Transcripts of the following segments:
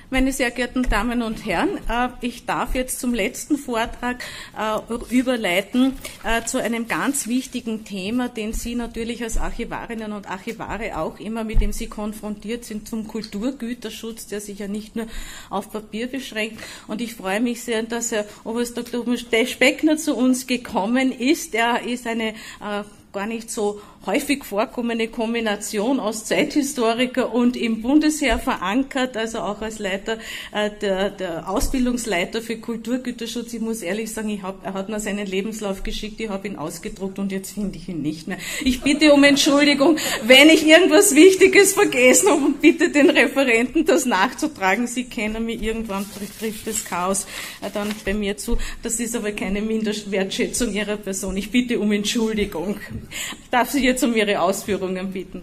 Meine sehr geehrten Damen und Herren, ich darf jetzt zum letzten Vortrag überleiten zu einem ganz wichtigen Thema, den Sie natürlich als Archivarinnen und Archivare auch immer, mit dem Sie konfrontiert sind, zum Kulturgüterschutz, der sich ja nicht nur auf Papier beschränkt. Und ich freue mich sehr, dass Herr Oberst Dr. Speckner zu uns gekommen ist. Er ist eine gar nicht so häufig vorkommende Kombination aus Zeithistoriker und im Bundesheer verankert, also auch als Leiter, der Ausbildungsleiter für Kulturgüterschutz. Ich muss ehrlich sagen, er hat mir seinen Lebenslauf geschickt, ich habe ihn ausgedruckt und jetzt finde ich ihn nicht mehr. Ich bitte um Entschuldigung, wenn ich irgendwas Wichtiges vergessen habe, und bitte den Referenten das nachzutragen. Sie kennen mich, irgendwann trifft das Chaos dann bei mir zu. Das ist aber keine Minderwertschätzung Ihrer Person. Ich bitte um Entschuldigung. Ich darf Sie jetzt um Ihre Ausführungen bitten.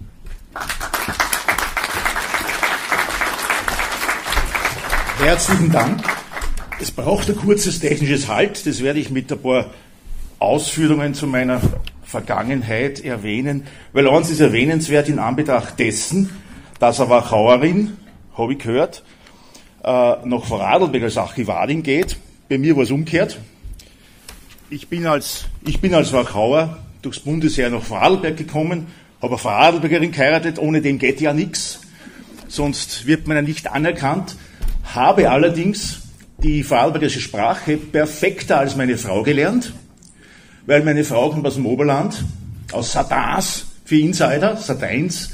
Herzlichen Dank. Es braucht ein kurzes technisches Halt. Das werde ich mit ein paar Ausführungen zu meiner Vergangenheit erwähnen, weil eins ist erwähnenswert in Anbetracht dessen, dass eine Wachauerin, habe ich gehört, nach Vorarlberg als Archivarin geht. Bei mir war es umgekehrt. Ich bin als Wachauer durchs Bundesheer nach Vorarlberg gekommen, habe eine Vorarlbergerin geheiratet, ohne den geht ja nichts, sonst wird man ja nicht anerkannt, habe allerdings die vorarlbergische Sprache perfekter als meine Frau gelernt, weil meine Frau kommt aus dem Oberland, aus Satans, für Insider, Satains,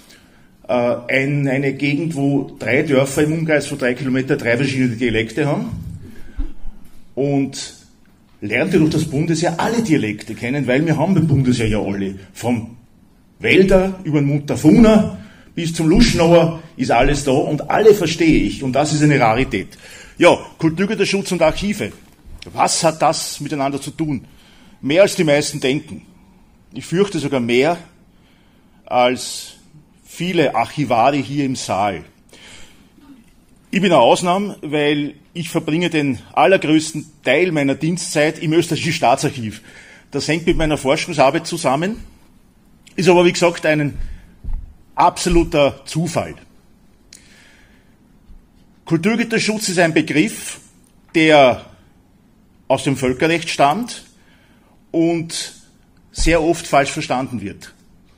eine Gegend, wo 3 Dörfer im Umkreis von 3 Kilometern 3 verschiedene Dialekte haben, und lernte durch das Bundesheer alle Dialekte kennen, weil wir haben beim Bundesheer ja alle. Vom Wälder über den Mutterfuner bis zum Luschnauer ist alles da und alle verstehe ich, und das ist eine Rarität. Ja, Kulturgüterschutz und Archive. Was hat das miteinander zu tun? Mehr als die meisten denken. Ich fürchte sogar mehr als viele Archivare hier im Saal. Ich bin eine Ausnahme, weil ich verbringe den allergrößten Teil meiner Dienstzeit im österreichischen Staatsarchiv. Das hängt mit meiner Forschungsarbeit zusammen, ist aber, wie gesagt, ein absoluter Zufall. Kulturgüterschutz ist ein Begriff, der aus dem Völkerrecht stammt und sehr oft falsch verstanden wird.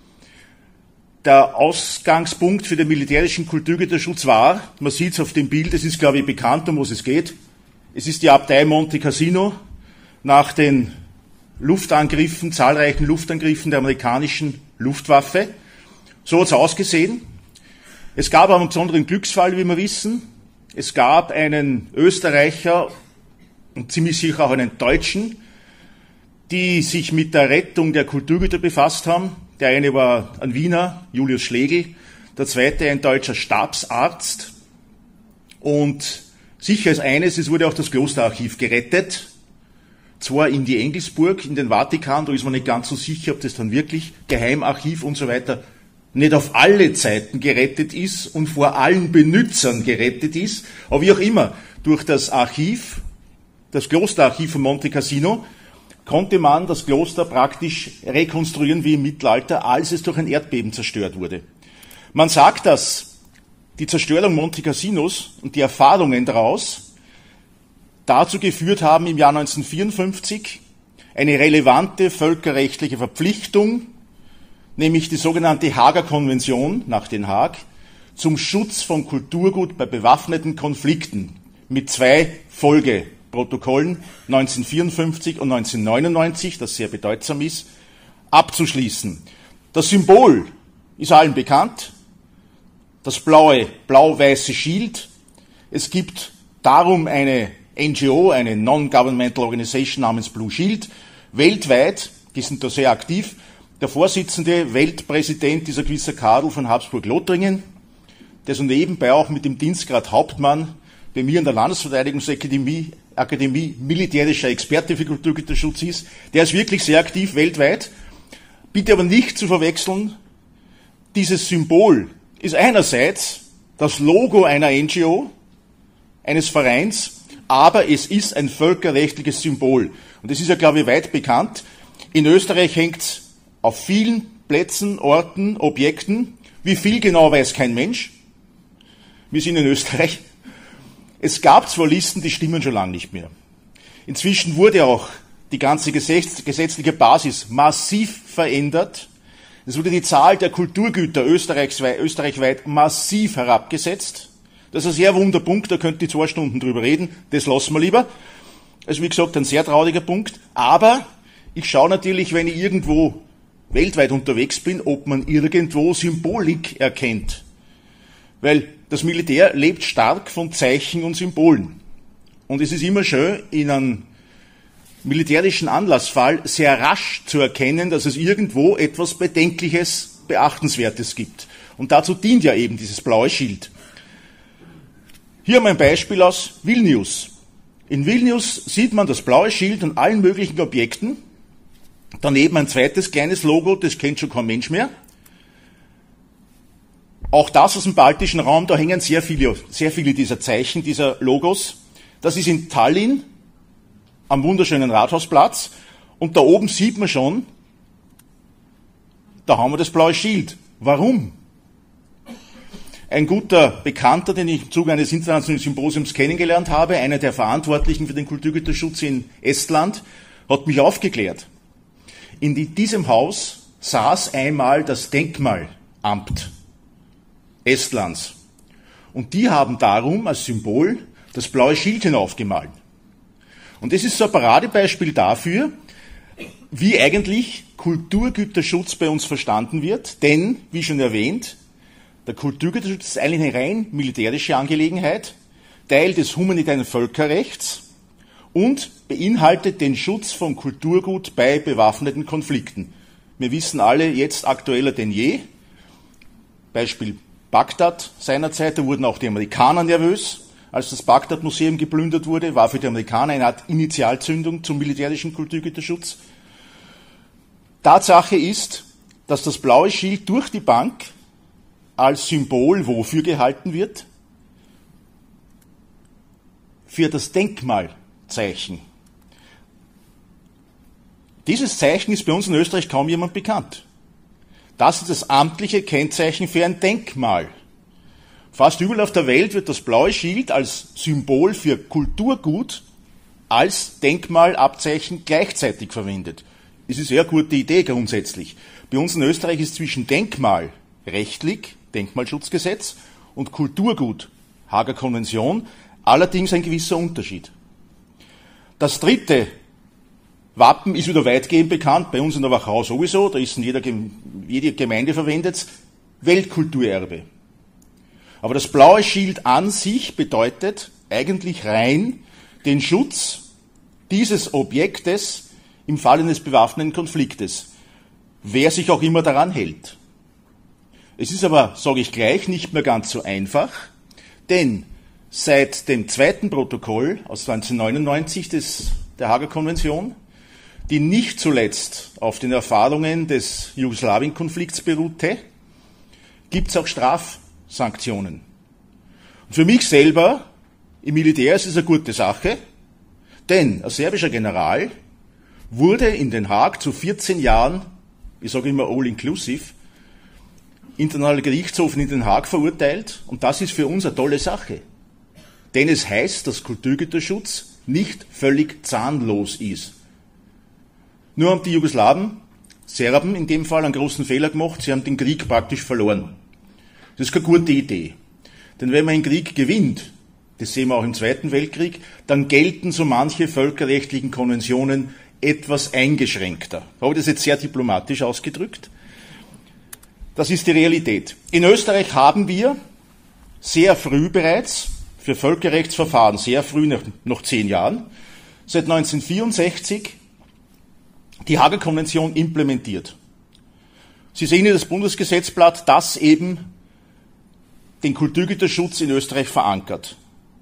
Der Ausgangspunkt für den militärischen Kulturgüterschutz war, man sieht es auf dem Bild, es ist, glaube ich, bekannt, um was es geht. Es ist die Abtei Monte Cassino nach den Luftangriffen, zahlreichen Luftangriffen der amerikanischen Luftwaffe. So hat es ausgesehen. Es gab aber einen besonderen Glücksfall, wie wir wissen. Es gab einen Österreicher und ziemlich sicher auch einen Deutschen, die sich mit der Rettung der Kulturgüter befasst haben. Der eine war ein Wiener, Julius Schlegel, der zweite ein deutscher Stabsarzt. Und sicher ist eines, es wurde auch das Klosterarchiv gerettet, zwar in die Engelsburg, in den Vatikan, da ist man nicht ganz so sicher, ob das dann wirklich Geheimarchiv und so weiter nicht auf alle Zeiten gerettet ist und vor allen Benützern gerettet ist, aber wie auch immer, durch das Archiv, das Klosterarchiv von Monte Cassino, konnte man das Kloster praktisch rekonstruieren wie im Mittelalter, als es durch ein Erdbeben zerstört wurde. Man sagt, dass die Zerstörung Monte Cassinos und die Erfahrungen daraus dazu geführt haben, im Jahr 1954 eine relevante völkerrechtliche Verpflichtung, nämlich die sogenannte Haager Konvention nach Den Haag, zum Schutz von Kulturgut bei bewaffneten Konflikten mit 2 Folgeprotokollen 1954 und 1999, das sehr bedeutsam ist, abzuschließen. Das Symbol ist allen bekannt, das blau-weiße Schild. Es gibt darum eine NGO, eine Non-Governmental Organization namens Blue Shield, weltweit, die sind da sehr aktiv. Der Vorsitzende, Weltpräsident ist ein gewisser Karl von Habsburg-Lothringen, der so nebenbei auch mit dem Dienstgrad Hauptmann bei mir in der Landesverteidigungsakademie militärischer Experte für Kulturgüterschutz ist. Der ist wirklich sehr aktiv weltweit. Bitte aber nicht zu verwechseln, dieses Symbol ist einerseits das Logo einer NGO, eines Vereins, aber es ist ein völkerrechtliches Symbol. Und das ist ja, glaube ich, weit bekannt. In Österreich hängt es auf vielen Plätzen, Orten, Objekten. Wie viel genau weiß kein Mensch. wir sind in Österreich. Es gab zwar Listen, die stimmen schon lange nicht mehr. Inzwischen wurde auch die ganze gesetzliche Basis massiv verändert. Es wurde die Zahl der Kulturgüter österreichweit massiv herabgesetzt. Das ist ein sehr wunder Punkt, da könnten die 2 Stunden drüber reden, das lassen wir lieber. Also wie gesagt, ein sehr trauriger Punkt. Aber ich schaue natürlich, wenn ich irgendwo weltweit unterwegs bin, ob man irgendwo Symbolik erkennt. Weil das Militär lebt stark von Zeichen und Symbolen. Und es ist immer schön, in einem militärischen Anlassfall sehr rasch zu erkennen, dass es irgendwo etwas Bedenkliches, Beachtenswertes gibt. Und dazu dient ja eben dieses blaue Schild. Hier haben wir ein Beispiel aus Vilnius. In Vilnius sieht man das blaue Schild an allen möglichen Objekten. Daneben ein zweites kleines Logo, das kennt schon kein Mensch mehr. Auch das aus dem baltischen Raum, da hängen sehr viele dieser Zeichen, dieser Logos. Das ist in Tallinn am wunderschönen Rathausplatz. Und da oben sieht man schon, da haben wir das blaue Schild. Warum? Ein guter Bekannter, den ich im Zuge eines internationalen Symposiums kennengelernt habe, einer der Verantwortlichen für den Kulturgüterschutz in Estland, hat mich aufgeklärt. In diesem Haus saß einmal das Denkmalamt Estlands. Und die haben darum als Symbol das blaue Schild hinaufgemalt. Und das ist so ein Paradebeispiel dafür, wie eigentlich Kulturgüterschutz bei uns verstanden wird. Denn, wie schon erwähnt, der Kulturgüterschutz ist eigentlich eine rein militärische Angelegenheit, Teil des humanitären Völkerrechts und beinhaltet den Schutz von Kulturgut bei bewaffneten Konflikten. Wir wissen alle, jetzt aktueller denn je. Beispiel Bagdad seinerzeit, da wurden auch die Amerikaner nervös, als das Bagdad-Museum geplündert wurde, war für die Amerikaner eine Art Initialzündung zum militärischen Kulturgüterschutz. Tatsache ist, dass das blaue Schild durch die Bank als Symbol wofür gehalten wird? Für das Denkmalzeichen. Dieses Zeichen ist bei uns in Österreich kaum jemand bekannt. Das ist das amtliche Kennzeichen für ein Denkmal. Fast überall auf der Welt wird das blaue Schild als Symbol für Kulturgut als Denkmalabzeichen gleichzeitig verwendet. Das ist eine sehr gute Idee grundsätzlich. Bei uns in Österreich ist zwischen Denkmal rechtlich, Denkmalschutzgesetz, und Kulturgut, Haager Konvention, allerdings ein gewisser Unterschied. Das dritte Wappen ist wieder weitgehend bekannt, bei uns in der Wachau sowieso, da ist in jede Gemeinde verwendet, Weltkulturerbe. Aber das blaue Schild an sich bedeutet eigentlich rein den Schutz dieses Objektes im Fall eines bewaffneten Konfliktes, wer sich auch immer daran hält. Es ist aber, sage ich gleich, nicht mehr ganz so einfach, denn seit dem zweiten Protokoll aus 1999 der Haager Konvention, die nicht zuletzt auf den Erfahrungen des Jugoslawien-Konflikts beruhte, gibt es auch Strafsanktionen. Und für mich selber, im Militär, ist es eine gute Sache, denn ein serbischer General wurde in Den Haag zu 14 Jahren, ich sage immer all-inclusive, Internationaler Gerichtshof in Den Haag verurteilt, und das ist für uns eine tolle Sache. Denn es heißt, dass Kulturgüterschutz nicht völlig zahnlos ist. Nur haben die Serben in dem Fall einen großen Fehler gemacht, sie haben den Krieg praktisch verloren. Das ist keine gute Idee. Denn wenn man einen Krieg gewinnt, das sehen wir auch im Zweiten Weltkrieg, dann gelten so manche völkerrechtlichen Konventionen etwas eingeschränkter. Ich habe das jetzt sehr diplomatisch ausgedrückt. Das ist die Realität. In Österreich haben wir sehr früh bereits für Völkerrechtsverfahren, sehr früh, noch 10 Jahren, seit 1964 die Haager Konvention implementiert. Sie sehen hier das Bundesgesetzblatt, das eben den Kulturgüterschutz in Österreich verankert.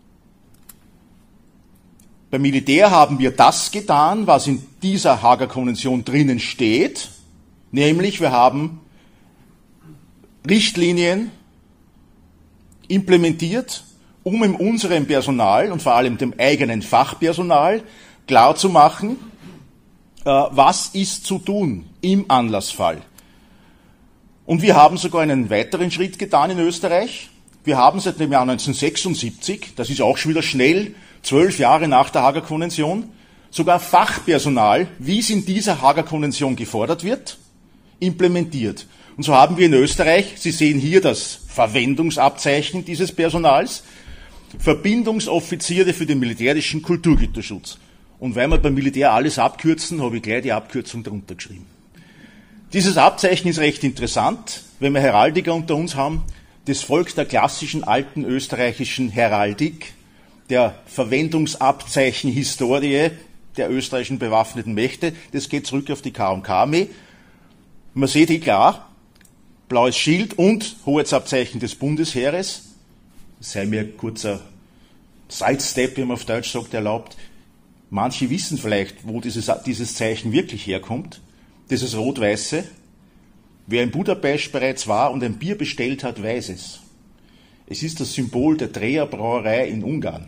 Beim Militär haben wir das getan, was in dieser Haager Konvention drinnen steht, nämlich wir haben Richtlinien implementiert, um in unserem Personal und vor allem dem eigenen Fachpersonal klarzumachen, was ist zu tun im Anlassfall. Und wir haben sogar einen weiteren Schritt getan in Österreich. Wir haben seit dem Jahr 1976, das ist auch schon wieder schnell, 12 Jahre nach der Haager Konvention, sogar Fachpersonal, wie es in dieser Haager Konvention gefordert wird, implementiert. Und so haben wir in Österreich, Sie sehen hier das Verwendungsabzeichen dieses Personals, Verbindungsoffiziere für den militärischen Kulturgüterschutz. Und weil wir beim Militär alles abkürzen, habe ich gleich die Abkürzung darunter geschrieben. Dieses Abzeichen ist recht interessant, wenn wir Heraldiker unter uns haben. Das folgt der klassischen alten österreichischen Heraldik, der Verwendungsabzeichen-Historie der österreichischen bewaffneten Mächte. Das geht zurück auf die K&K-Armee. Man sieht hier klar, blaues Schild und Hoheitsabzeichen des Bundesheeres. Sei mir ein kurzer Sidestep, wie man auf Deutsch sagt, erlaubt. Manche wissen vielleicht, wo dieses Zeichen wirklich herkommt. Das ist rot-weiße. Wer in Budapest bereits war und ein Bier bestellt hat, weiß es. Es ist das Symbol der Dreher Brauerei in Ungarn.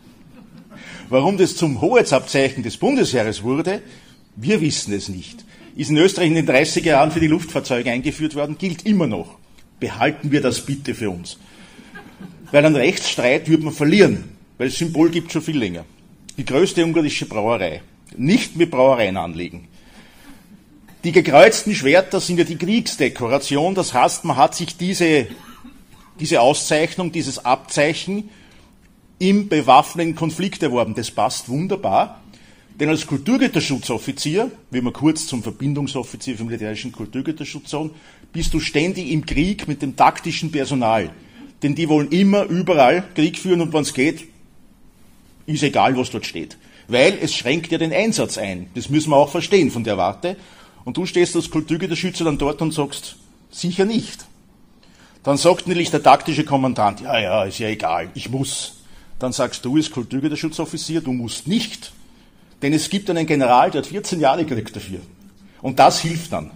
Warum das zum Hoheitsabzeichen des Bundesheeres wurde, wir wissen es nicht. Ist in Österreich in den 30er Jahren für die Luftfahrzeuge eingeführt worden, gilt immer noch. Behalten wir das bitte für uns. Weil einen Rechtsstreit würde man verlieren, weil das Symbol gibt schon viel länger. Die größte ungarische Brauerei. Nicht mit Brauereien anlegen. Die gekreuzten Schwerter sind ja die Kriegsdekoration, das heißt, man hat sich diese Auszeichnung, dieses Abzeichen im bewaffneten Konflikt erworben. Das passt wunderbar, denn als Kulturgüterschutzoffizier, wie wir kurz zum Verbindungsoffizier für militärischen Kulturgüterschutz sagen, bist du ständig im Krieg mit dem taktischen Personal. Denn die wollen immer überall Krieg führen und wenn es geht, ist egal, was dort steht. Weil es schränkt ja den Einsatz ein. Das müssen wir auch verstehen von der Warte. Und du stehst als Kulturgüterschützer dann dort und sagst, sicher nicht. Dann sagt natürlich der taktische Kommandant, ja, ist ja egal, ich muss. Dann sagst du als Kulturgüterschutzoffizier, du musst nicht. Denn es gibt einen General, der hat 14 Jahre gekriegt dafür. Und das hilft dann.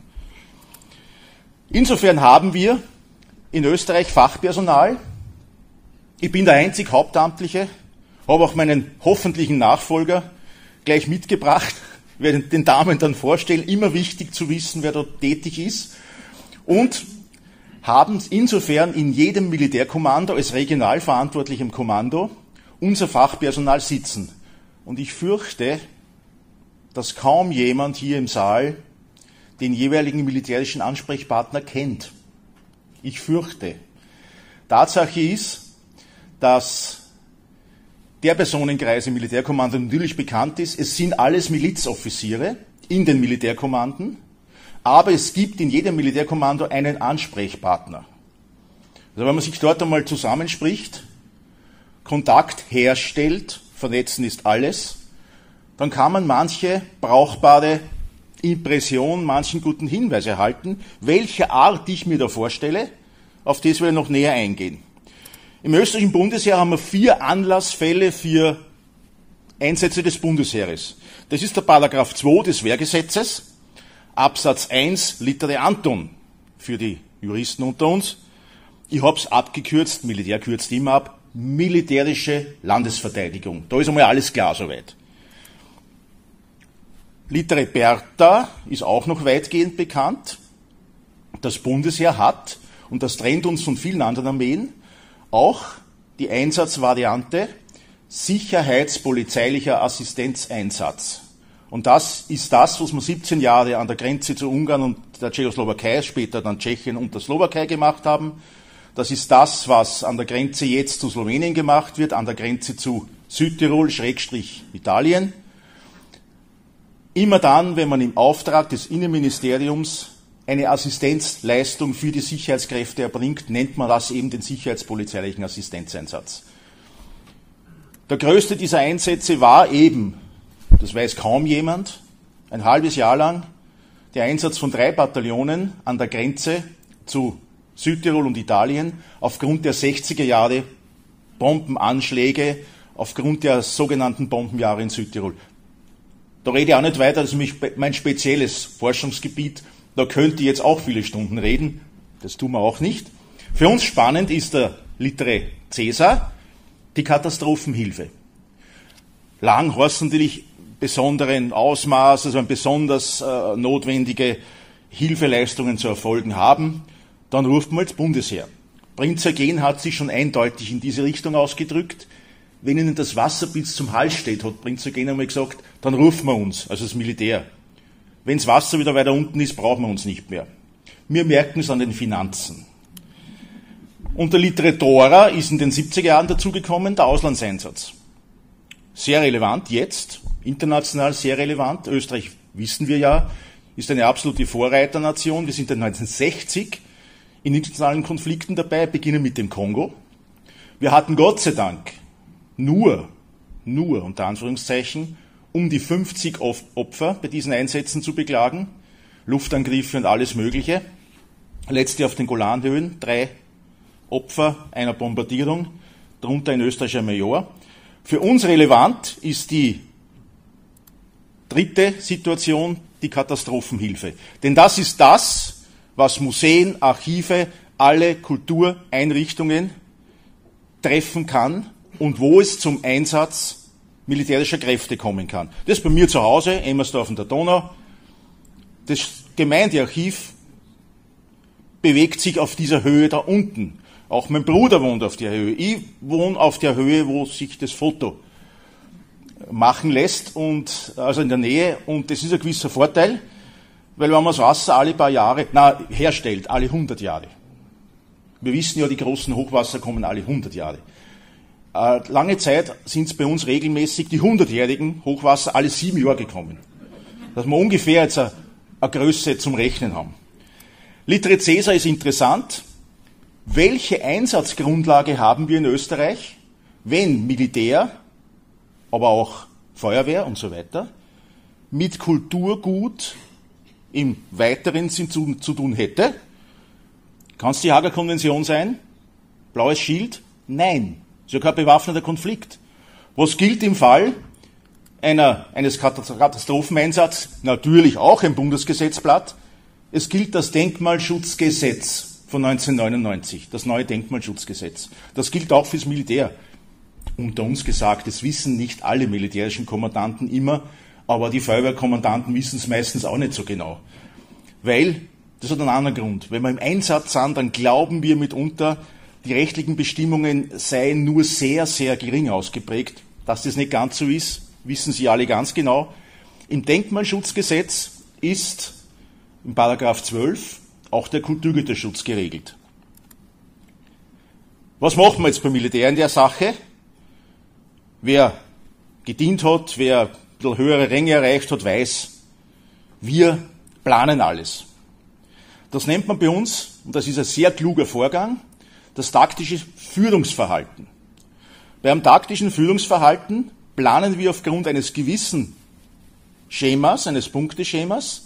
Insofern haben wir in Österreich Fachpersonal. Ich bin der einzig Hauptamtliche, habe auch meinen hoffentlichen Nachfolger gleich mitgebracht. Ich werde den Damen dann vorstellen, immer wichtig zu wissen, wer dort tätig ist. Und haben insofern in jedem Militärkommando als regional verantwortlichem Kommando unser Fachpersonal sitzen. Und ich fürchte, dass kaum jemand hier im Saal den jeweiligen militärischen Ansprechpartner kennt. Ich fürchte. Tatsache ist, dass der Personenkreis im Militärkommando natürlich bekannt ist. Es sind alles Milizoffiziere in den Militärkommanden, aber es gibt in jedem Militärkommando einen Ansprechpartner. Also wenn man sich dort einmal zusammenspricht, Kontakt herstellt, vernetzen ist alles, dann kann man manche brauchbare Impression, manchen guten Hinweis erhalten, welche Art ich mir da vorstelle, auf das wir noch näher eingehen. Im österreichischen Bundesheer haben wir 4 Anlassfälle für Einsätze des Bundesheeres. Das ist der Paragraph 2 des Wehrgesetzes, Absatz 1, Litere Anton, für die Juristen unter uns. Ich habe es abgekürzt, Militär kürzt immer ab, militärische Landesverteidigung. Da ist einmal alles klar soweit. Litere Bertha ist auch noch weitgehend bekannt. Das Bundesheer hat, und das trennt uns von vielen anderen Armeen, auch die Einsatzvariante sicherheitspolizeilicher Assistenzeinsatz. Und das ist das, was wir 17 Jahre an der Grenze zu Ungarn und der Tschechoslowakei, später dann Tschechien und der Slowakei gemacht haben. Das ist das, was an der Grenze jetzt zu Slowenien gemacht wird, an der Grenze zu Südtirol, Italien. Immer dann, wenn man im Auftrag des Innenministeriums eine Assistenzleistung für die Sicherheitskräfte erbringt, nennt man das eben den sicherheitspolizeilichen Assistenzeinsatz. Der größte dieser Einsätze war eben, das weiß kaum jemand, ein halbes Jahr lang der Einsatz von 3 Bataillonen an der Grenze zu Südtirol und Italien aufgrund der 60er Jahre Bombenanschläge, aufgrund der sogenannten Bombenjahre in Südtirol. Da rede ich auch nicht weiter, das ist mein spezielles Forschungsgebiet. Da könnte ich jetzt auch viele Stunden reden, das tun wir auch nicht. Für uns spannend ist der Litere Caesar, die Katastrophenhilfe. Lang heißt natürlich besonderen Ausmaß, also besonders notwendige Hilfeleistungen zu erfolgen haben. Dann ruft man das Bundesheer. Prinz Eugen hat sich schon eindeutig in diese Richtung ausgedrückt. Wenn Ihnen das Wasser bis zum Hals steht, hat Prinz Eugen einmal gesagt, dann rufen wir uns, also das Militär. Wenn das Wasser wieder weiter unten ist, brauchen wir uns nicht mehr. Wir merken es an den Finanzen. Unter Literatura ist in den 70er Jahren dazugekommen der Auslandseinsatz. Sehr relevant jetzt, international sehr relevant. Österreich, wissen wir ja, ist eine absolute Vorreiternation. Wir sind seit 1960 in internationalen Konflikten dabei, beginnen mit dem Kongo. Wir hatten Gott sei Dank nur unter Anführungszeichen, um die 50 Opfer bei diesen Einsätzen zu beklagen. Luftangriffe und alles Mögliche. Letzte auf den Golanhöhen, 3 Opfer einer Bombardierung, darunter ein österreichischer Major. Für uns relevant ist die dritte Situation, die Katastrophenhilfe. Denn das ist das, was Museen, Archive, alle Kultureinrichtungen treffen kann und wo es zum Einsatz militärischer Kräfte kommen kann. Das ist bei mir zu Hause, Emmersdorf an der Donau. Das Gemeindearchiv bewegt sich auf dieser Höhe da unten. Auch mein Bruder wohnt auf der Höhe. Ich wohne auf der Höhe, wo sich das Foto machen lässt, und also in der Nähe. Und das ist ein gewisser Vorteil, weil wenn man das Wasser alle paar Jahre, herstellt, alle 100 Jahre. Wir wissen ja, die großen Hochwasser kommen alle 100 Jahre. Lange Zeit sind es bei uns regelmäßig die 100-jährigen Hochwasser alle 7 Jahre gekommen. Dass wir ungefähr jetzt eine Größe zum Rechnen haben. Littere Caesar ist interessant. Welche Einsatzgrundlage haben wir in Österreich, wenn Militär, aber auch Feuerwehr und so weiter, mit Kulturgut im weiteren Sinn zu tun hätte? Kann es die Haager Konvention sein? Blaues Schild? Nein. Das ist ja kein bewaffneter Konflikt. Was gilt im Fall eines Katastropheneinsatzes? Natürlich auch ein Bundesgesetzblatt. Es gilt das Denkmalschutzgesetz von 1999, das neue Denkmalschutzgesetz. Das gilt auch fürs Militär. Unter uns gesagt, das wissen nicht alle militärischen Kommandanten immer, aber die Feuerwehrkommandanten wissen es meistens auch nicht so genau. Weil, das hat einen anderen Grund, wenn wir im Einsatz sind, dann glauben wir mitunter, die rechtlichen Bestimmungen seien nur sehr, sehr gering ausgeprägt. Dass das nicht ganz so ist, wissen Sie alle ganz genau. Im Denkmalschutzgesetz ist im Paragraph 12 auch der Kulturgüterschutz geregelt. Was machen wir jetzt beim Militär in der Sache? Wer gedient hat, wer ein bisschen höhere Ränge erreicht hat, weiß, wir planen alles. Das nennt man bei uns, und das ist ein sehr kluger Vorgang, das taktische Führungsverhalten. Beim taktischen Führungsverhalten planen wir aufgrund eines gewissen Schemas, eines Punkteschemas,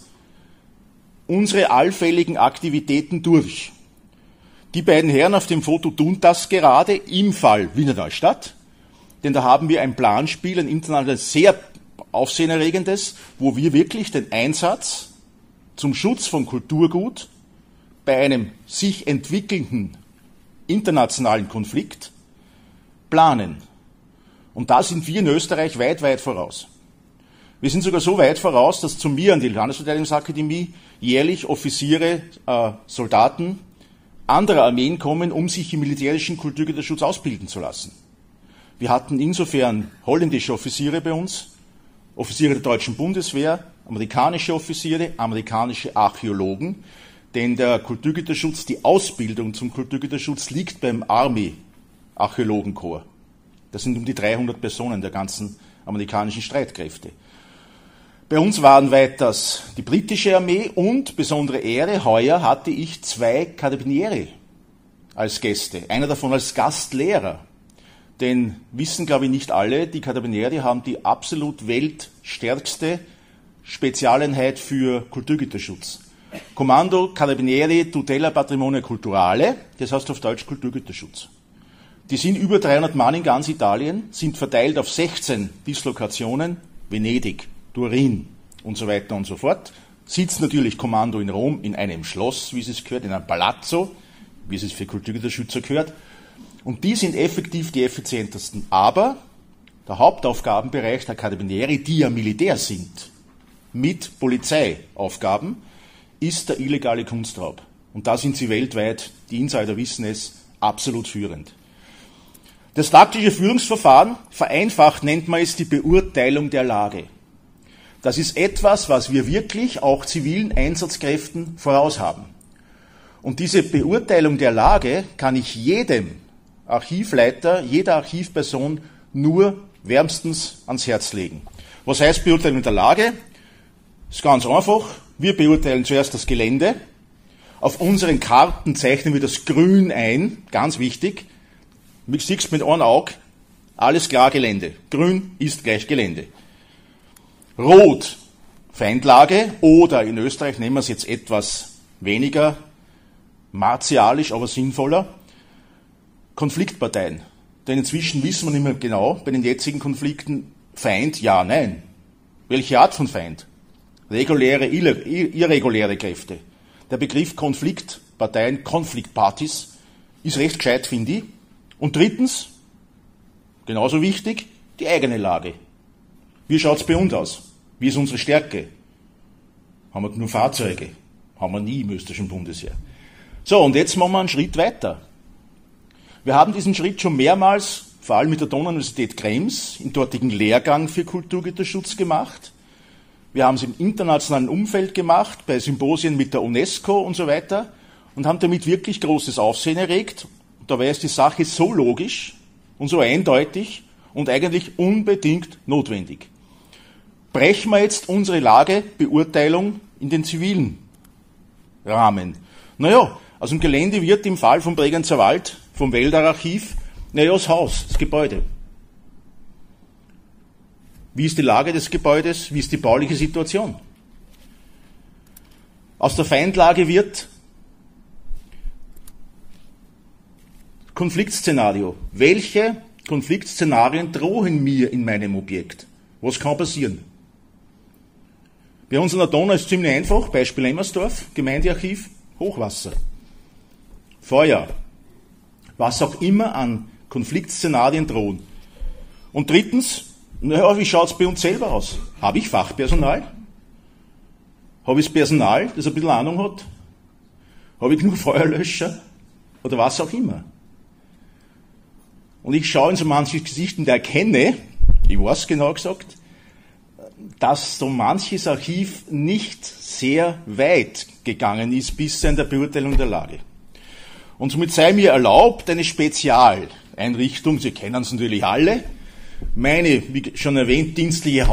unsere allfälligen Aktivitäten durch. Die beiden Herren auf dem Foto tun das gerade im Fall Wiener Neustadt, denn da haben wir ein Planspiel, ein internationales, sehr aufsehenerregendes, wo wir wirklich den Einsatz zum Schutz von Kulturgut bei einem sich entwickelnden internationalen Konflikt planen. Und da sind wir in Österreich weit, weit voraus. Wir sind sogar so weit voraus, dass zu mir an die Landesverteidigungsakademie jährlich Offiziere, Soldaten anderer Armeen kommen, um sich im militärischen Kulturgüterschutz ausbilden zu lassen. Wir hatten insofern holländische Offiziere bei uns, Offiziere der deutschen Bundeswehr, amerikanische Offiziere, amerikanische Archäologen, denn der Kulturgüterschutz, die Ausbildung zum Kulturgüterschutz liegt beim Army Archäologenkorps. Das sind um die 300 Personen der ganzen amerikanischen Streitkräfte. Bei uns waren weiters die britische Armee und, besondere Ehre, heuer hatte ich 2 Karabinieri als Gäste, einer davon als Gastlehrer. Denn wissen, glaube ich, nicht alle, die Karabinieri haben die absolut weltstärkste Spezialeinheit für Kulturgüterschutz. Kommando Carabinieri Tutela Patrimonio Culturale, das heißt auf Deutsch Kulturgüterschutz. Die sind über 300 Mann in ganz Italien, sind verteilt auf 16 Dislokationen, Venedig, Turin und so weiter und so fort. Sitzt natürlich Kommando in Rom in einem Schloss, wie es gehört, in einem Palazzo, wie es für Kulturgüterschützer gehört. Und die sind effektiv die effizientesten. Aber der Hauptaufgabenbereich der Carabinieri, die ja Militär sind, mit Polizeiaufgaben, ist der illegale Kunstraub. Und da sind sie weltweit, die Insider wissen es, absolut führend. Das taktische Führungsverfahren, vereinfacht nennt man es die Beurteilung der Lage. Das ist etwas, was wir wirklich auch zivilen Einsatzkräften voraus haben. Und diese Beurteilung der Lage kann ich jedem Archivleiter, jeder Archivperson nur wärmstens ans Herz legen. Was heißt Beurteilung der Lage? Das ist ganz einfach. Wir beurteilen zuerst das Gelände. Auf unseren Karten zeichnen wir das Grün ein, ganz wichtig. Du siehst mit einem Auge, alles klar Gelände. Grün ist gleich Gelände. Rot, Feindlage, oder in Österreich nehmen wir es jetzt etwas weniger martialisch, aber sinnvoller, Konfliktparteien. Denn inzwischen wissen wir nicht mehr genau, bei den jetzigen Konflikten, Feind, ja, nein. Welche Art von Feind? Reguläre, irreguläre Kräfte. Der Begriff Konfliktparteien, Konfliktpartys, ist recht gescheit, finde ich. Und drittens, genauso wichtig, die eigene Lage. Wie schaut es bei uns aus? Wie ist unsere Stärke? Haben wir nur Fahrzeuge? Haben wir nie im österreichischen Bundesheer. So, und jetzt machen wir einen Schritt weiter. Wir haben diesen Schritt schon mehrmals, vor allem mit der Donau-Universität Krems, im dortigen Lehrgang für Kulturgüterschutz gemacht. Wir haben es im internationalen Umfeld gemacht, bei Symposien mit der UNESCO und so weiter, und haben damit wirklich großes Aufsehen erregt. Dabei ist die Sache so logisch und so eindeutig und eigentlich unbedingt notwendig. Brechen wir jetzt unsere Lagebeurteilung in den zivilen Rahmen. Naja, aus dem Gelände wird im Fall vom Bregenzer Wald, vom Wälder-Archiv, das Haus, das Gebäude. Wie ist die Lage des Gebäudes? Wie ist die bauliche Situation? Aus der Feindlage wird Konfliktszenario. Welche Konfliktszenarien drohen mir in meinem Objekt? Was kann passieren? Bei uns an der Donau ist es ziemlich einfach. Beispiel Emmersdorf, Gemeindearchiv, Hochwasser, Feuer, was auch immer an Konfliktszenarien drohen. Und drittens, wie schaut es bei uns selber aus? Habe ich Fachpersonal? Habe ich das Personal, das ein bisschen Ahnung hat? Habe ich genug Feuerlöscher? Oder was auch immer? Und ich schaue in so manche Gesichter und erkenne, ich weiß genau gesagt, dass so manches Archiv nicht sehr weit gegangen ist bis in der Beurteilung der Lage. Und somit sei mir erlaubt, eine Spezialeinrichtung, Sie kennen es natürlich alle, meine, wie schon erwähnt, dienstliche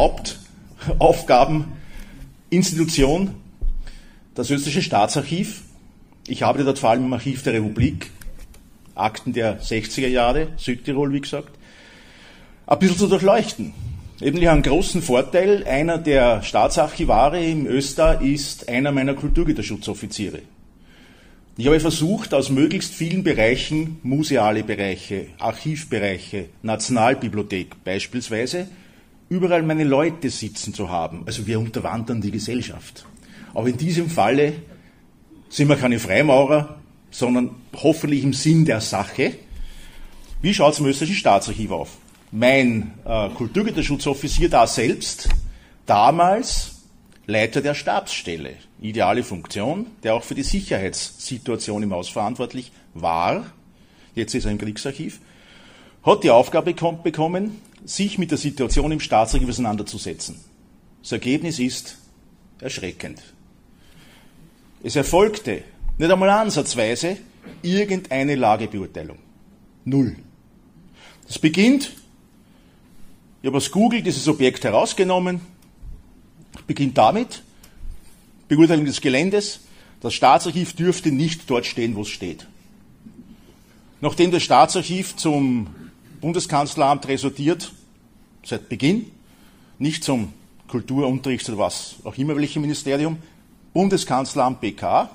Hauptaufgabeninstitution, das Österreichische Staatsarchiv. Ich arbeite dort vor allem im Archiv der Republik, Akten der 60er Jahre, Südtirol, wie gesagt, ein bisschen zu durchleuchten. Eben, ich habe einen großen Vorteil, einer der Staatsarchivare im ÖSTA ist einer meiner Kulturgüterschutzoffiziere. Ich habe versucht, aus möglichst vielen Bereichen, museale Bereiche, Archivbereiche, Nationalbibliothek beispielsweise, überall meine Leute sitzen zu haben. Also wir unterwandern die Gesellschaft. Aber in diesem Falle sind wir keine Freimaurer, sondern hoffentlich im Sinn der Sache. Wie schaut es im österreichischen Staatsarchiv auf? Mein Kulturgüterschutzoffizier da selbst, damals Leiter der Stabsstelle, ideale Funktion, der auch für die Sicherheitssituation im Haus verantwortlich war, jetzt ist er im Kriegsarchiv, hat die Aufgabe bekommen, sich mit der Situation im Staatsarchiv auseinanderzusetzen. Das Ergebnis ist erschreckend. Es erfolgte nicht einmal ansatzweise irgendeine Lagebeurteilung. Null. Das beginnt, ich habe aus Google dieses Objekt herausgenommen, beginnt damit, Beurteilung des Geländes, das Staatsarchiv dürfte nicht dort stehen, wo es steht. Nachdem das Staatsarchiv zum Bundeskanzleramt resortiert, seit Beginn, nicht zum Kulturunterricht oder was auch immer, welches Ministerium, Bundeskanzleramt BK,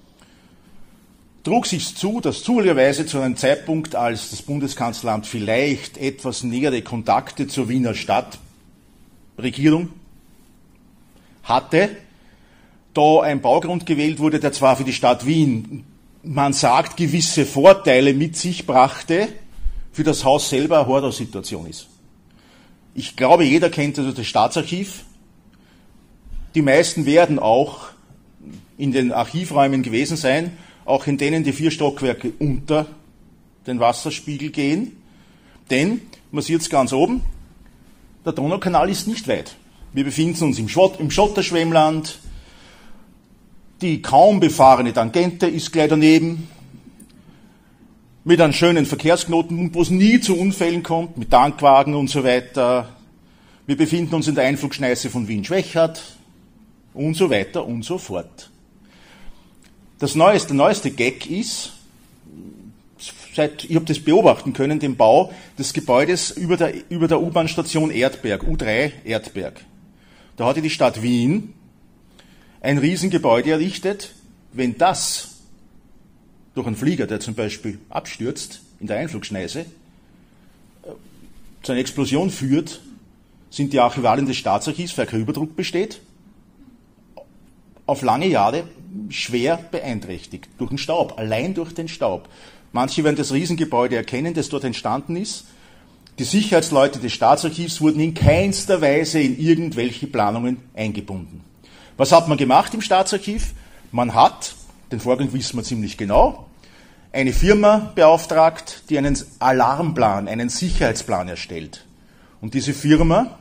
trug sich zu, dass zufälligerweise zu einem Zeitpunkt, als das Bundeskanzleramt vielleicht etwas nähere Kontakte zur Wiener Stadtregierung hatte, da ein Baugrund gewählt wurde, der zwar für die Stadt Wien, man sagt, gewisse Vorteile mit sich brachte, für das Haus selber eine Horrorsituation ist. Ich glaube, jeder kennt also das Staatsarchiv. Die meisten werden auch in den Archivräumen gewesen sein, auch in denen die 4 Stockwerke unter den Wasserspiegel gehen, denn, man sieht es ganz oben, der Donaukanal ist nicht weit. Wir befinden uns im Schotterschwemmland, die kaum befahrene Tangente ist gleich daneben, mit einem schönen Verkehrsknotenpunkt, wo es nie zu Unfällen kommt, mit Tankwagen und so weiter. Wir befinden uns in der Einflugschneise von Wien-Schwechat und so weiter und so fort. Der neueste Gag ist, ich habe das beobachten können, den Bau des Gebäudes über der U-Bahn-Station Erdberg, U3 Erdberg. Da hatte die Stadt Wien ein Riesengebäude errichtet. Wenn das durch einen Flieger, der zum Beispiel abstürzt in der Einflugschneise, zu einer Explosion führt, sind die Archivalien des Staatsarchivs, für Überdruck besteht, auf lange Jahre schwer beeinträchtigt durch den Staub, allein durch den Staub. Manche werden das Riesengebäude erkennen, das dort entstanden ist. Die Sicherheitsleute des Staatsarchivs wurden in keinster Weise in irgendwelche Planungen eingebunden. Was hat man gemacht im Staatsarchiv? Man hat, den Vorgang wissen wir ziemlich genau, eine Firma beauftragt, die einen Alarmplan, einen Sicherheitsplan erstellt. Und diese Firma,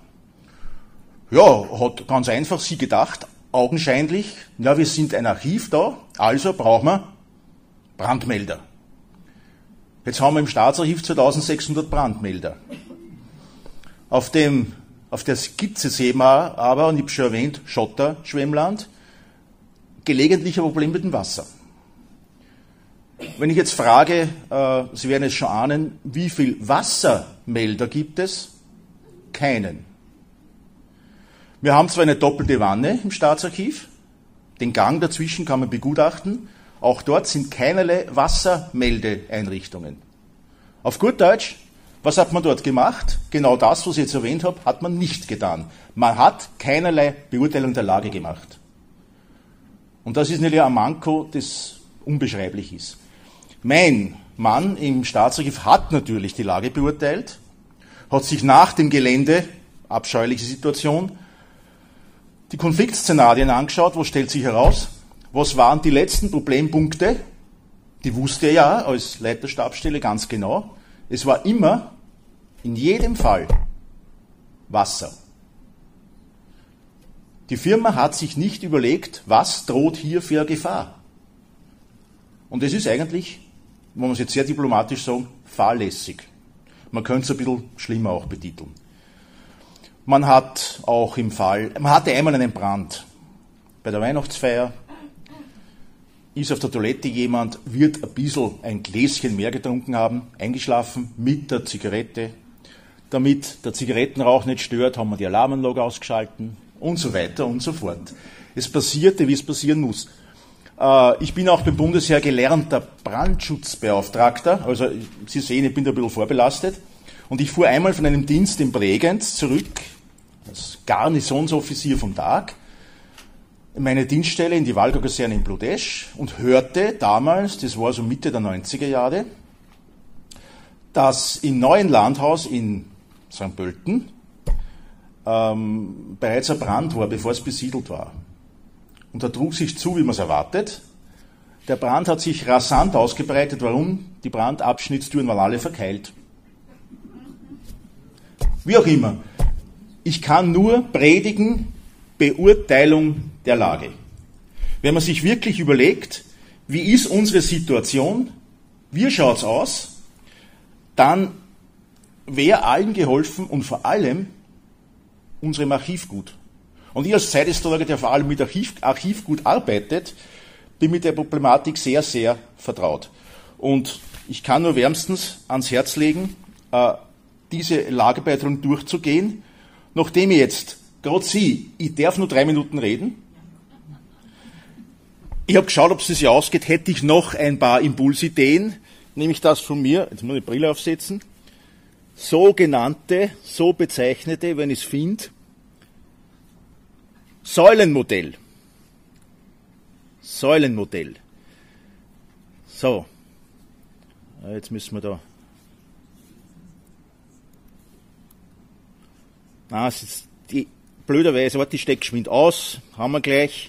hat ganz einfach sie gedacht, augenscheinlich, wir sind ein Archiv da, also brauchen wir Brandmelder. Jetzt haben wir im Staatsarchiv 2600 Brandmelder. Auf der Skizze sehen wir aber, und ich habe schon erwähnt, Schotterschwemmland, gelegentlich ein Problem mit dem Wasser. Wenn ich jetzt frage, Sie werden es schon ahnen, wie viel Wassermelder gibt es? Keinen. Wir haben zwar eine doppelte Wanne im Staatsarchiv, den Gang dazwischen kann man begutachten, auch dort sind keinerlei Wassermeldeeinrichtungen. Auf gut Deutsch, was hat man dort gemacht? Genau das, was ich jetzt erwähnt habe, hat man nicht getan. Man hat keinerlei Beurteilung der Lage gemacht. Und das ist natürlich ein Manko, das unbeschreiblich ist. Mein Mann im Staatsarchiv hat natürlich die Lage beurteilt, hat sich nach dem Gelände, abscheuliche Situation, die Konfliktszenarien angeschaut. Was stellt sich heraus? Was waren die letzten Problempunkte? Die wusste er ja als Leiterstabsstelle ganz genau. Es war immer, in jedem Fall, Wasser. Die Firma hat sich nicht überlegt, was droht hier für eine Gefahr. Und es ist eigentlich, wenn man es jetzt sehr diplomatisch sagen, fahrlässig. Man könnte es ein bisschen schlimmer auch betiteln. Man hatte einmal einen Brand bei der Weihnachtsfeier, ist auf der Toilette jemand, wird ein Gläschen mehr getrunken haben, eingeschlafen mit der Zigarette. Damit der Zigarettenrauch nicht stört, haben wir die Alarmanlage ausgeschalten und so weiter und so fort. Es passierte, wie es passieren muss. Ich bin auch beim Bundesheer gelernter Brandschutzbeauftragter, also Sie sehen, ich bin da ein bisschen vorbelastet. Und ich fuhr einmal von einem Dienst in Bregenz zurück, als Garnisonsoffizier vom Tag, in meine Dienststelle in die Walker-Kaserne in Plodesch und hörte damals, das war so Mitte der 90er Jahre, dass im neuen Landhaus in St. Pölten bereits ein Brand war, bevor es besiedelt war. Und da trug sich zu, wie man es erwartet. Der Brand hat sich rasant ausgebreitet. Warum? Die Brandabschnittstüren waren alle verkeilt. Wie auch immer. Ich kann nur predigen, Beurteilung der Lage. Wenn man sich wirklich überlegt, wie ist unsere Situation, wie schaut's aus, dann wäre allen geholfen und vor allem unserem Archivgut. Und ich als Zeithistoriker, der vor allem mit Archivgut arbeitet, bin mit der Problematik sehr, sehr vertraut. Und ich kann nur wärmstens ans Herz legen, diese Lagebeurteilung durchzugehen, nachdem ich jetzt, gerade Sie, ich darf nur 3 Minuten reden. Ich habe geschaut, ob es sich ausgeht, hätte ich noch ein paar Impulsideen, nämlich das von mir, jetzt muss ich die Brille aufsetzen, sogenannte, so bezeichnete, wenn ich es finde, Säulenmodell. Säulenmodell. So. Jetzt müssen wir da. Es ist blöderweise, warte, ich stecke geschwind aus, haben wir gleich.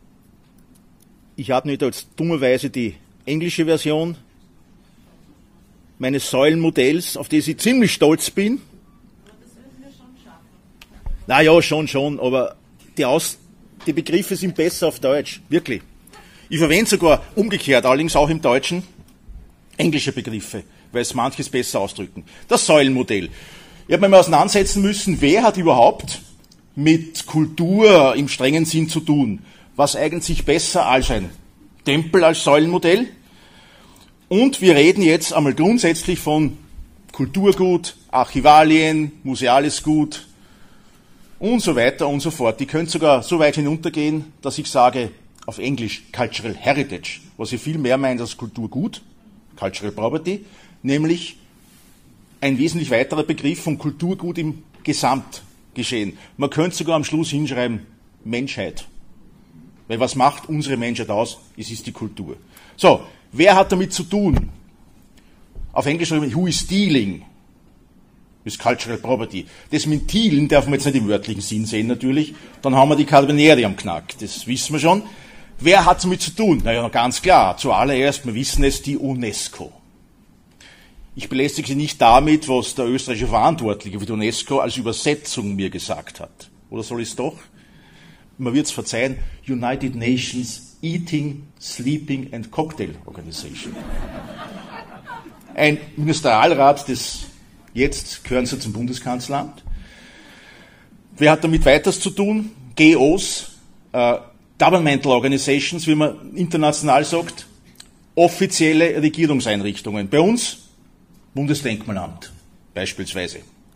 Ich habe nicht als dummerweise die englische Version. meines Säulenmodells, auf das ich ziemlich stolz bin. Aber das würden wir schon schaffen. Naja, schon, aber die Begriffe sind besser auf Deutsch, wirklich. Ich verwende sogar umgekehrt, allerdings auch im Deutschen, englische Begriffe, weil es manches besser ausdrücken. Das Säulenmodell. Ich habe mir mal auseinandersetzen müssen, wer hat überhaupt mit Kultur im strengen Sinn zu tun? Was eignet sich besser als ein Tempel als Säulenmodell? Und wir reden jetzt einmal grundsätzlich von Kulturgut, Archivalien, museales Gut und so weiter und so fort. Die können sogar so weit hinuntergehen, dass ich sage, auf Englisch Cultural Heritage, was ich viel mehr meint als Kulturgut, Cultural Property, nämlich ein wesentlich weiterer Begriff von Kulturgut im Gesamtgeschehen. Man könnte sogar am Schluss hinschreiben, Menschheit. Weil was macht unsere Menschheit aus? Es ist die Kultur. So, wer hat damit zu tun? Auf Englisch schreiben, who is dealing with cultural property? Das mit dealen darf man jetzt nicht im wörtlichen Sinn sehen natürlich. Dann haben wir die Karabinieri am Knack. Das wissen wir schon. Wer hat damit zu tun? Naja, ganz klar. Zuallererst, wir wissen es, die UNESCO. Ich belästige Sie nicht damit, was der österreichische Verantwortliche für die UNESCO als Übersetzung mir gesagt hat. Oder soll ich es doch? Man wird es verzeihen, United Nations Eating, Sleeping and Cocktail Organization. Ein Ministerialrat, jetzt gehören sie zum Bundeskanzleramt. Wer hat damit weiters zu tun? GOs, Governmental Organizations, wie man international sagt, offizielle Regierungseinrichtungen. Bei uns Bundesdenkmalamt beispielsweise.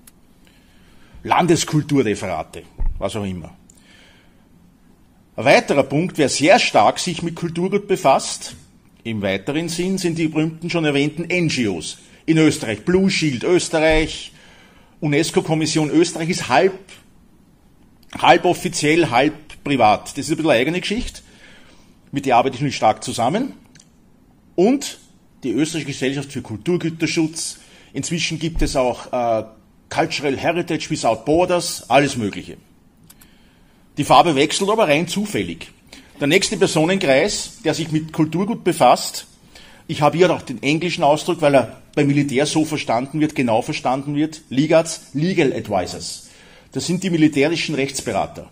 Landeskulturreferate, was auch immer. Ein weiterer Punkt, wer sehr stark sich mit Kulturgut befasst, im weiteren Sinn, sind die berühmten schon erwähnten NGOs. In Österreich, Blue Shield Österreich, UNESCO-Kommission Österreich ist halb offiziell, halb privat. Das ist ein bisschen eine eigene Geschichte. Mit der arbeite ich nicht stark zusammen. Und die Österreichische Gesellschaft für Kulturgüterschutz. Inzwischen gibt es auch Cultural Heritage Without Borders, alles Mögliche. Die Farbe wechselt aber rein zufällig. Der nächste Personenkreis, der sich mit Kulturgut befasst, ich habe hier auch den englischen Ausdruck, weil er beim Militär so verstanden wird, genau verstanden wird, LIGADs, Legal Advisors. Das sind die militärischen Rechtsberater,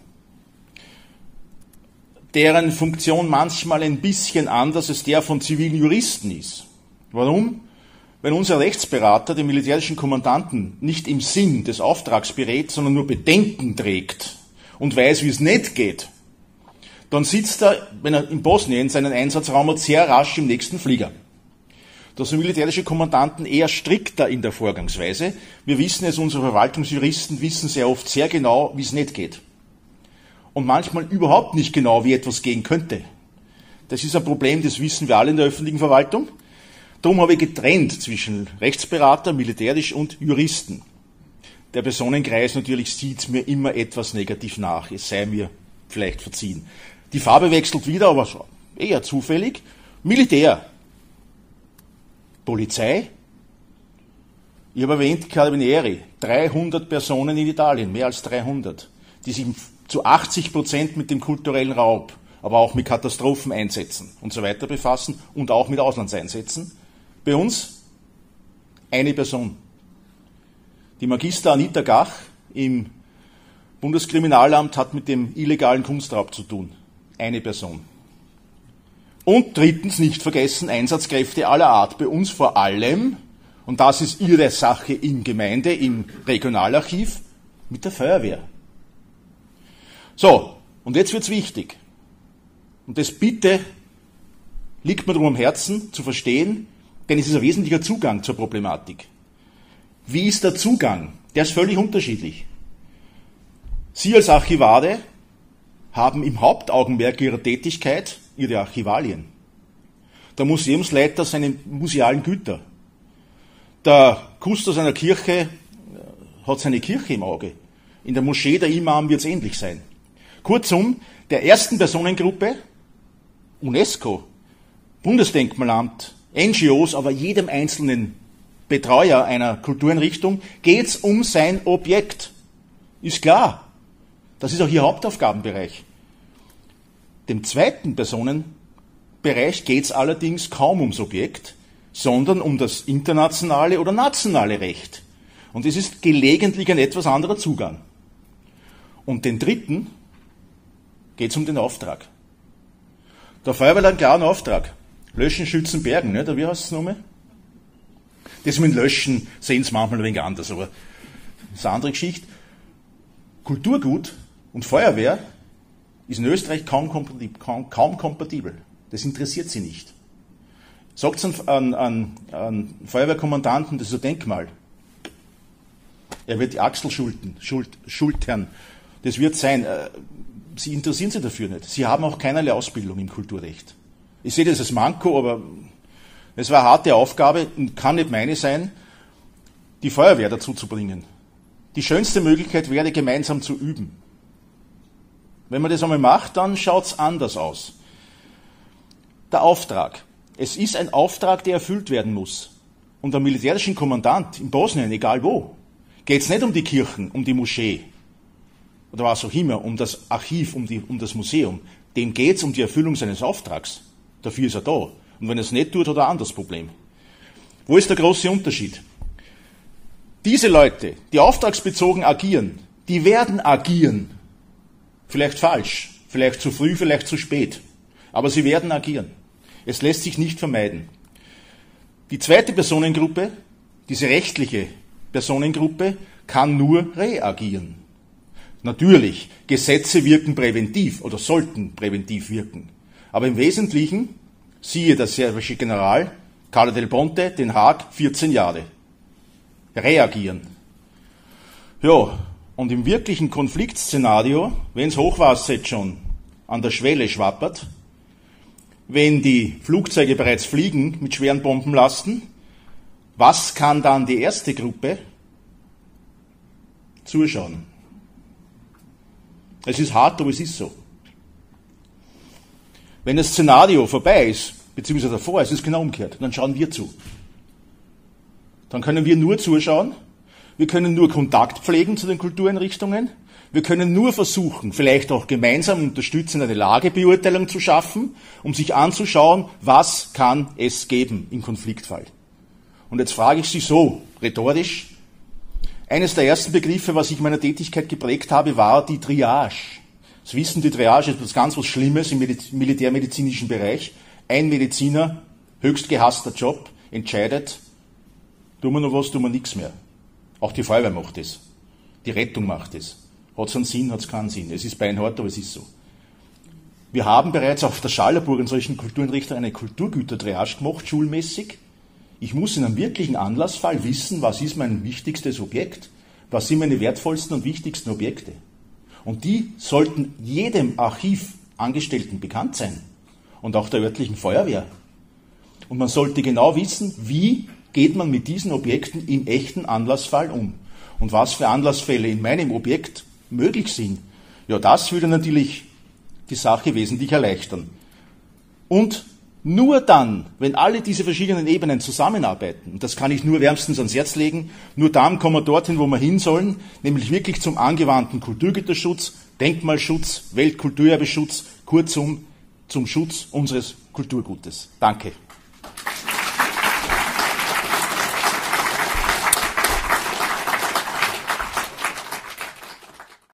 deren Funktion manchmal ein bisschen anders als der von zivilen Juristen ist. Warum? Wenn unser Rechtsberater den militärischen Kommandanten nicht im Sinn des Auftrags berät, sondern nur Bedenken trägt und weiß, wie es nicht geht, dann sitzt er, wenn er in Bosnien seinen Einsatzraum hat, sehr rasch im nächsten Flieger. Da sind militärische Kommandanten eher strikter in der Vorgangsweise. Wir wissen es, unsere Verwaltungsjuristen wissen sehr oft sehr genau, wie es nicht geht. Und manchmal überhaupt nicht genau, wie etwas gehen könnte. Das ist ein Problem, das wissen wir alle in der öffentlichen Verwaltung. Darum habe ich getrennt zwischen Rechtsberater, militärisch und Juristen. Der Personenkreis natürlich sieht mir immer etwas negativ nach, es sei mir vielleicht verziehen. Die Farbe wechselt wieder, aber eher zufällig. Militär, Polizei, ich habe erwähnt, Carabinieri, 300 Personen in Italien, mehr als 300, die sich zu 80% mit dem kulturellen Raub, aber auch mit Katastropheneinsätzen und so weiter befassen und auch mit Auslandseinsätzen. Bei uns eine Person. Die Magister Anita Gach im Bundeskriminalamt hat mit dem illegalen Kunstraub zu tun. Eine Person. Und drittens, nicht vergessen, Einsatzkräfte aller Art. Bei uns vor allem, und das ist ihre Sache in Gemeinde, im Regionalarchiv, mit der Feuerwehr. So, und jetzt wird's wichtig. Und das bitte liegt mir darum am Herzen zu verstehen, denn es ist ein wesentlicher Zugang zur Problematik. Wie ist der Zugang? Der ist völlig unterschiedlich. Sie als Archivare haben im Hauptaugenmerk ihrer Tätigkeit ihre Archivalien. Der Museumsleiter seine musealen Güter. Der Kustos einer Kirche hat seine Kirche im Auge. In der Moschee der Imam wird es ähnlich sein. Kurzum, der ersten Personengruppe, UNESCO, Bundesdenkmalamt, NGOs, aber jedem einzelnen Betreuer einer Kultureinrichtung geht es um sein Objekt. Ist klar. Das ist auch Ihr Hauptaufgabenbereich. Dem zweiten Personenbereich geht es allerdings kaum ums Objekt, sondern um das internationale oder nationale Recht. Und es ist gelegentlich ein etwas anderer Zugang. Und den dritten geht es um den Auftrag. Der Feuerwehr hat einen klaren Auftrag. Löschen, schützen, bergen, nicht? Oder wie heißt es nochmal? Das mit Löschen sehen Sie manchmal ein wenig anders, aber das ist eine andere Geschichte. Kulturgut und Feuerwehr ist in Österreich kaum kompatibel. Das interessiert sie nicht. Sagt es an Feuerwehrkommandanten, das ist ein Denkmal. Er wird die Achsel schultern. Das wird sein. Sie interessieren sich dafür nicht. Sie haben auch keinerlei Ausbildung im Kulturrecht. Ich sehe das als Manko, aber es war eine harte Aufgabe und kann nicht meine sein, die Feuerwehr dazu zu bringen. Die schönste Möglichkeit wäre, gemeinsam zu üben. Wenn man das einmal macht, dann schaut es anders aus. Der Auftrag. Es ist ein Auftrag, der erfüllt werden muss. Und der militärischen Kommandant in Bosnien, egal wo, geht es nicht um die Kirchen, um die Moschee oder was auch immer, um das Archiv, um das Museum. Dem geht es um die Erfüllung seines Auftrags. Dafür ist er da. Und wenn er es nicht tut, hat er ein anderes Problem. Wo ist der große Unterschied? Diese Leute, die auftragsbezogen agieren, die werden agieren. Vielleicht falsch, vielleicht zu früh, vielleicht zu spät. Aber sie werden agieren. Es lässt sich nicht vermeiden. Die zweite Personengruppe, diese rechtliche Personengruppe, kann nur reagieren. Natürlich, Gesetze wirken präventiv oder sollten präventiv wirken. Aber im Wesentlichen, siehe der serbische General, Carlo Del Ponte, Den Haag, 14 Jahre. Reagieren. Ja, und im wirklichen Konfliktszenario, wenn das Hochwasser jetzt schon an der Schwelle schwappert, wenn die Flugzeuge bereits fliegen mit schweren Bombenlasten, was kann dann die erste Gruppe? Zuschauen. Es ist hart, aber es ist so. Wenn das Szenario vorbei ist, beziehungsweise davor ist es genau umgekehrt, dann schauen wir zu. Dann können wir nur zuschauen, wir können nur Kontakt pflegen zu den Kultureinrichtungen, wir können nur versuchen, vielleicht auch gemeinsam unterstützend eine Lagebeurteilung zu schaffen, um sich anzuschauen, was kann es geben im Konfliktfall. Und jetzt frage ich Sie so, rhetorisch, eines der ersten Begriffe, was ich meiner Tätigkeit geprägt habe, war die Triage. Sie wissen, die Triage ist was Schlimmes im militärmedizinischen Bereich. Ein Mediziner, höchst gehasster Job, entscheidet, tun wir noch was, tun wir nichts mehr. Auch die Feuerwehr macht es. Die Rettung macht es. Hat es einen Sinn, hat es keinen Sinn. Es ist beinhart, aber es ist so. Wir haben bereits auf der Schallerburg in solchen Kultureinrichtungen eine Kulturgütertriage gemacht, schulmäßig. Ich muss in einem wirklichen Anlassfall wissen, was ist mein wichtigstes Objekt, was sind meine wertvollsten und wichtigsten Objekte. Und die sollten jedem Archivangestellten bekannt sein und auch der örtlichen Feuerwehr. Und man sollte genau wissen, wie geht man mit diesen Objekten im echten Anlassfall um und was für Anlassfälle in meinem Objekt möglich sind. Ja, das würde natürlich die Sache wesentlich erleichtern. Und nur dann, wenn alle diese verschiedenen Ebenen zusammenarbeiten, und das kann ich nur wärmstens ans Herz legen, nur dann kommen wir dorthin, wo wir hin sollen, nämlich wirklich zum angewandten Kulturgüterschutz, Denkmalschutz, Weltkulturerbeschutz, kurzum zum Schutz unseres Kulturgutes. Danke.